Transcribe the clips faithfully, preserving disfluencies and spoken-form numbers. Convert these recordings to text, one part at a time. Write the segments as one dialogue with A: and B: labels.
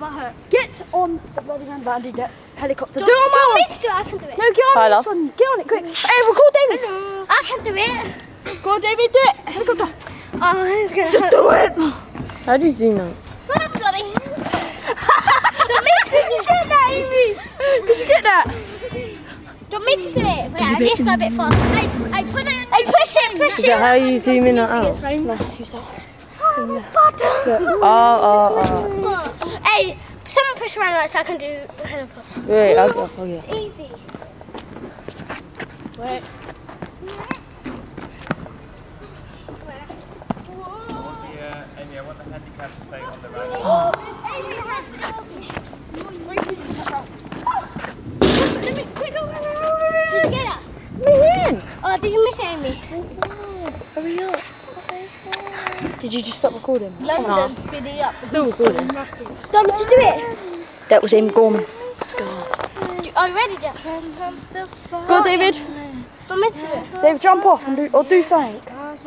A: butt hurts.
B: Get on the bloody man bandy jet helicopter.
A: Do,
B: do it on
A: do you
B: my
A: want
B: one.
A: me to do it? I can do it.
B: No, get on
C: Hi,
B: this
C: love.
B: one. Get on it quick. Hey, record David.
A: Hello. I can do it.
B: Go on, David, do it. Helicopter.
A: Oh, it's gonna
B: Just
A: hurt.
B: do it.
C: How do you do that?
A: Well, bloody. Don't me to do
B: Get that, Amy. Did you get that?
A: Don't me to do it. Wait, I need to go a bit fast. I, I put it. I push it, push
C: Is
A: it.
C: that how you zoom in or out?
B: No, who's that?
C: Oh, oh, oh.
A: Hey, someone push around right so I can do the helicopter.
C: Wait, I'll get off, I'll get off.
A: It's easy.
B: Wait.
D: Yeah, Amy, I want the handicap to stay on the road.
A: Did you get it?
B: Man.
A: Oh, did you miss it, Amy?
B: Hurry up. Did you just stop recording?
A: London, speeding up.
B: Still recording.
A: Don't you do it?
B: That was Amy Gorman.
A: Do, are you ready, Jack?
B: Go, David.
A: Don't me to do it.
B: David, jump off and do or do something.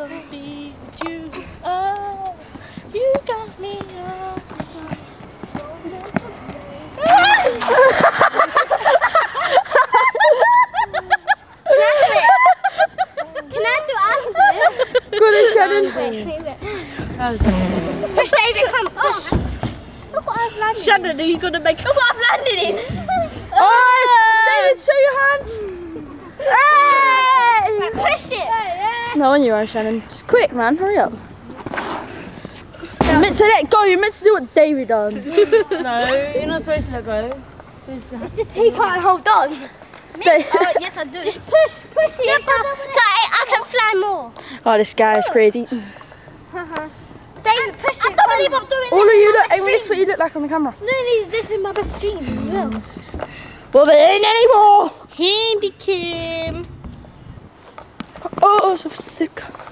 A: You got me. Can I do it? I can do it.
B: Go then, Shannon.
A: Push, David, come, push. Look what I've landed.
B: Shannon, are you gonna make?
A: Look what I've landed in.
B: Oh, David, show your hand. Hey!
A: Right, push it.
B: No, on your own, Shannon. Just quick, man. Hurry up. You're meant to let go. You're meant to do what David done.
C: No, you're not supposed to let go.
A: It's just he can't hold on. Me? Oh, yes, I do. Just push, push it. Yeah, but, so I, I can fly more.
B: Oh, this guy is crazy.
A: David, push it. I don't believe I'm doing
B: All
A: this.
B: of you look. Hey, well, this is what you look like on the camera.
A: No, this, this is my best dream as well.
B: Well, but ain't anymore.
A: Handy Kim.
B: Oh, so sick.